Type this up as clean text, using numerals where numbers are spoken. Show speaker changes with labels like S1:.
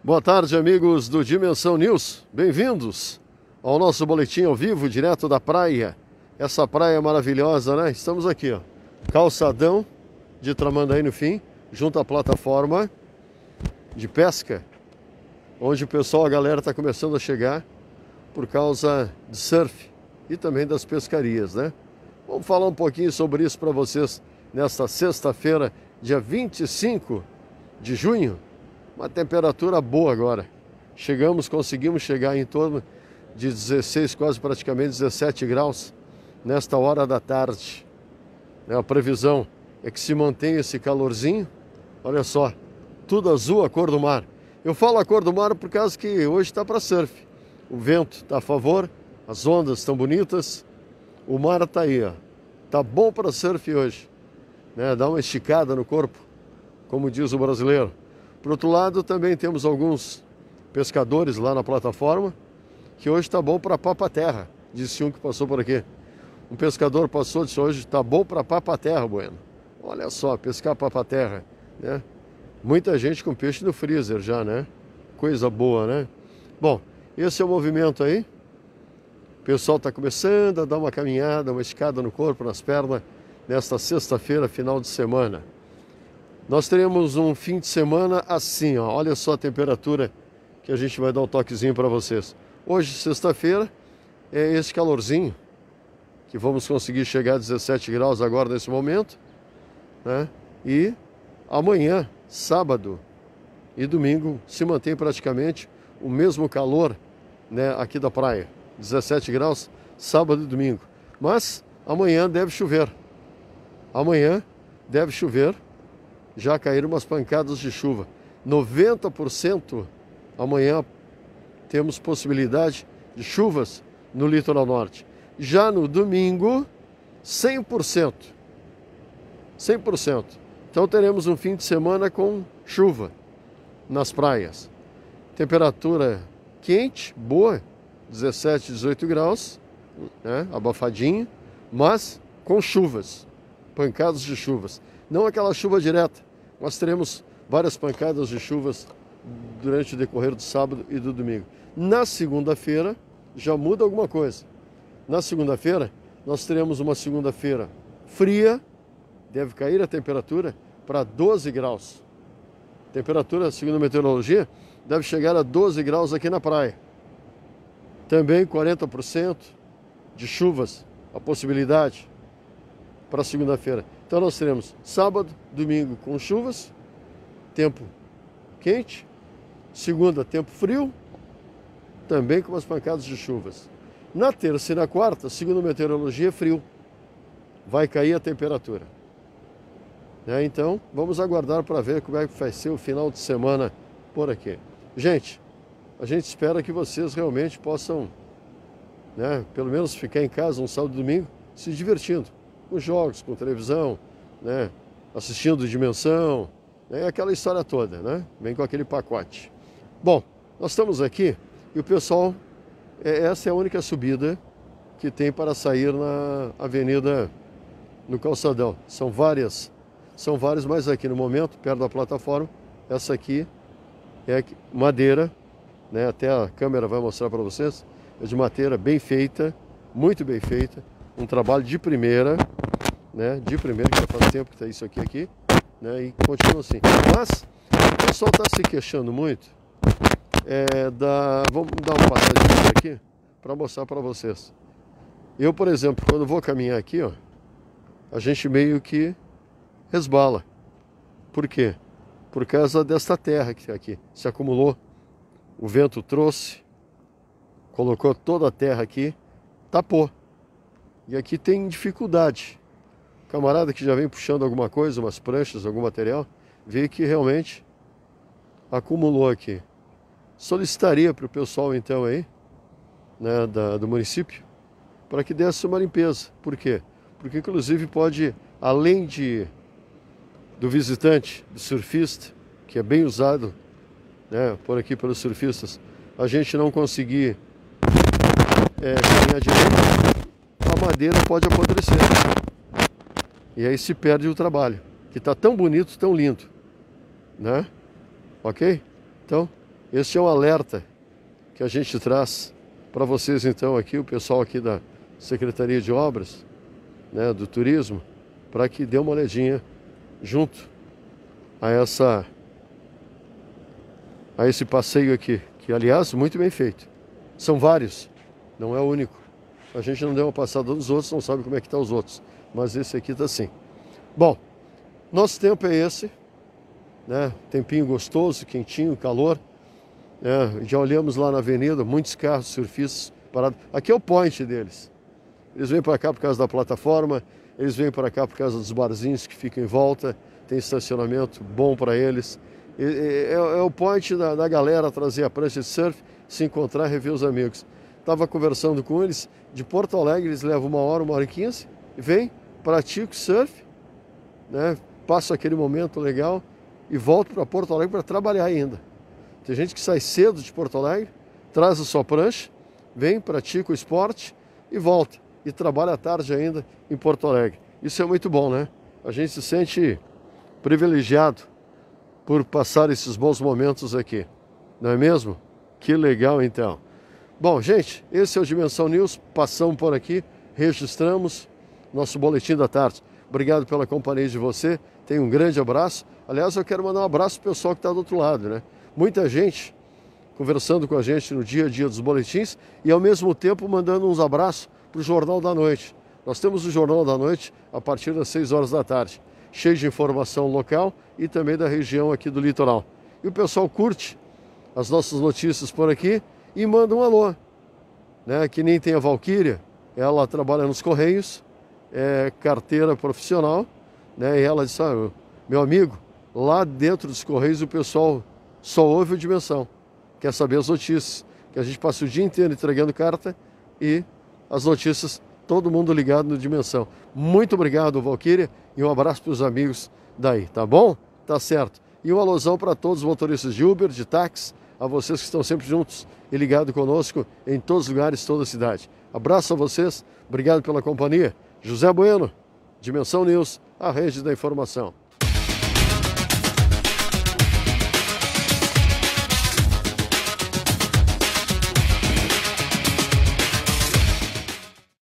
S1: Boa tarde, amigos do Dimensão News. Bem-vindos ao nosso boletim ao vivo, direto da praia. Essa praia maravilhosa, né? Estamos aqui, ó. Calçadão de Tramandaí no fim, junto à plataforma de pesca, onde o pessoal, a galera está começando a chegar por causa de surf e também das pescarias, né? Vamos falar um pouquinho sobre isso para vocês nesta sexta-feira, dia 25 de junho. Uma temperatura boa agora. Conseguimos chegar em torno de 16, quase praticamente 17 graus nesta hora da tarde. A previsão é que se mantenha esse calorzinho. Olha só, tudo azul, a cor do mar. Eu falo a cor do mar por causa que hoje está para surf. O vento está a favor, as ondas estão bonitas, o mar está aí, ó. Tá bom para surf hoje, né? Dá uma esticada no corpo, como diz o brasileiro. Por outro lado, também temos alguns pescadores lá na plataforma, que hoje está bom para papa-terra, disse um que passou por aqui. Um pescador passou e disse, hoje está bom para papa-terra, Bueno. Olha só, pescar papa-terra, né? Muita gente com peixe no freezer já, né? Coisa boa, né? Bom, esse é o movimento aí. O pessoal está começando a dar uma caminhada, uma escada no corpo, nas pernas, nesta sexta-feira, final de semana. Nós teremos um fim de semana assim, ó. Olha só a temperatura que a gente vai dar um toquezinho para vocês. Hoje, sexta-feira, é esse calorzinho, que vamos conseguir chegar a 17 graus agora nesse momento, né? E amanhã, sábado e domingo, se mantém praticamente o mesmo calor, né, aqui da praia. 17 graus, sábado e domingo. Mas amanhã deve chover. Amanhã deve chover. Já caíram umas pancadas de chuva. 90% amanhã temos possibilidade de chuvas no litoral norte. Já no domingo, 100%. 100%. Então teremos um fim de semana com chuva nas praias. Temperatura quente, boa, 17, 18 graus, né? Abafadinho, mas com chuvas, pancadas de chuvas. Não aquela chuva direta, nós teremos várias pancadas de chuvas durante o decorrer do sábado e do domingo. Na segunda-feira já muda alguma coisa. Na segunda-feira nós teremos uma segunda-feira fria, deve cair a temperatura para 12 graus. Temperatura, segundo a meteorologia, deve chegar a 12 graus aqui na praia. Também 40% de chuvas, a possibilidade para segunda-feira. Então nós teremos sábado, domingo com chuvas, tempo quente, segunda tempo frio, também com umas pancadas de chuvas. Na terça e na quarta, segundo a meteorologia, frio. Vai cair a temperatura. Então vamos aguardar para ver como é que vai ser o final de semana por aqui. Gente, a gente espera que vocês realmente possam, né, pelo menos ficar em casa um sábado e domingo se divertindo. Com jogos, com televisão, né? Assistindo Dimensão, né? Aquela história toda, né? Vem com aquele pacote. Bom, nós estamos aqui e o pessoal, essa é a única subida que tem para sair na avenida, no calçadão. São várias, mas aqui no momento, perto da plataforma, essa aqui é madeira, né? Até a câmera vai mostrar para vocês, é de madeira bem feita, muito bem feita. Um trabalho de primeira, né? De primeira, que já faz tempo que está isso aqui, né? E continua assim. Mas o pessoal está se queixando muito. Vamos dar uma passadinha aqui para mostrar para vocês. Eu, por exemplo, quando vou caminhar aqui, ó, a gente meio que resbala. Por quê? Por causa desta terra que aqui se acumulou. O vento trouxe, colocou toda a terra aqui, tapou. E aqui tem dificuldade. O camarada que já vem puxando alguma coisa, umas pranchas, algum material, vê que realmente acumulou aqui. Solicitaria para o pessoal então aí, né, do município, para que desse uma limpeza. Por quê? Porque inclusive pode, além do visitante, do surfista, que é bem usado, né, por aqui pelos surfistas, a gente não conseguir caminhar direito, a madeira pode apodrecer. E aí se perde o trabalho, que está tão bonito, tão lindo, né? Ok? Então, Este é um alerta que a gente traz para vocês então aqui, o pessoal aqui da Secretaria de Obras, né, do Turismo, para que dê uma olhadinha junto a esse passeio aqui, que aliás, muito bem feito. São vários, não é o único. A gente não deu uma passada nos outros, não sabe como é que estão os outros, mas esse aqui está assim. Bom, nosso tempo é esse, né? Tempinho gostoso, quentinho, calor. Já olhamos lá na avenida, muitos carros surfistas parados. Aqui é o point deles. Eles vêm para cá por causa da plataforma, eles vêm para cá por causa dos barzinhos que ficam em volta, tem estacionamento bom para eles. É o point da galera trazer a prancha de surf, se encontrar, rever os amigos. Estava conversando com eles, de Porto Alegre eles levam 1 hora e 15, vem, pratica surf, né? Passa aquele momento legal e volta para Porto Alegre para trabalhar ainda. Tem gente que sai cedo de Porto Alegre, traz a sua prancha, vem, pratica o esporte e volta. E trabalha à tarde ainda em Porto Alegre. Isso é muito bom, né? A gente se sente privilegiado por passar esses bons momentos aqui. Não é mesmo? Que legal, então. Bom, gente, esse é o Dimensão News. Passamos por aqui, registramos nosso boletim da tarde. Obrigado pela companhia de você. Tenha um grande abraço. Aliás, eu quero mandar um abraço para o pessoal que está do outro lado, né? Muita gente conversando com a gente no dia a dia dos boletins e ao mesmo tempo mandando uns abraços para o Jornal da Noite. Nós temos o Jornal da Noite a partir das 6 horas da tarde, cheio de informação local e também da região aqui do litoral. E o pessoal curte as nossas notícias por aqui e manda um alô, né? Que nem tem a Valquíria, ela trabalha nos Correios, é carteira profissional, né? E ela disse, meu amigo, lá dentro dos Correios o pessoal só ouve o Dimensão, quer saber as notícias, que a gente passa o dia inteiro entregando carta e as notícias, todo mundo ligado no Dimensão. Muito obrigado, Valquíria, e um abraço para os amigos daí, tá bom? Tá certo. E um alusão para todos os motoristas de Uber, de táxi, a vocês que estão sempre juntos e ligados conosco em todos os lugares, toda a cidade. Abraço a vocês, obrigado pela companhia. José Bueno, Dimensão News, a rede da informação.